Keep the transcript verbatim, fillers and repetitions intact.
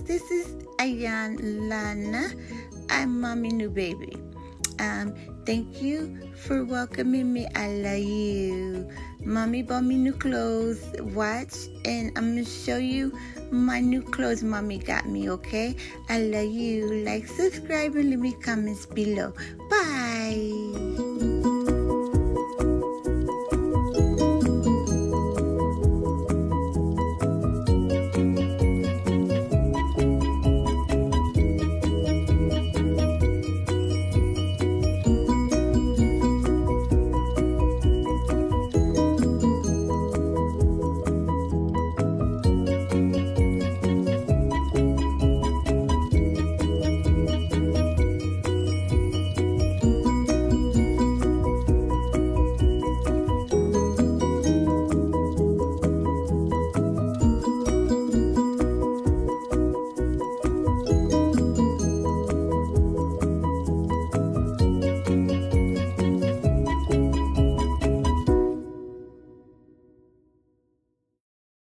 this is Alanas. I'm mommy new baby. Um, thank you for welcoming me. I love you. Mommy bought me new clothes. Watch, and I'm gonna show you my new clothes mommy got me, okay? I love you. Like, subscribe, and leave me comments below. Bye.